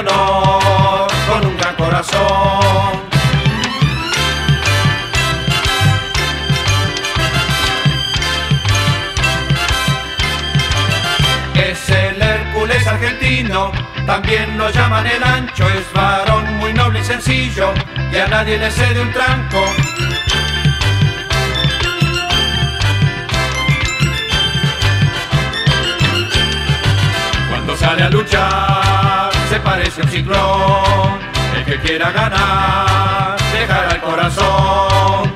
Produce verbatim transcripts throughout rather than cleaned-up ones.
honor, con un gran corazón. Es el Hércules argentino, también lo llaman el ancho. Es varón muy noble y sencillo, y a nadie le cede un tranco. Cuando sale a luchar, se parece a un ciclón. El que quiera ganar, dejará el corazón.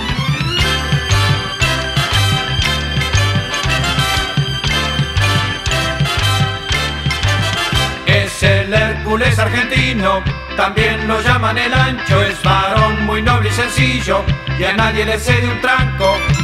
Es el Hércules argentino, también lo llaman el ancho. Es varón muy noble y sencillo, y a nadie le cede un tranco.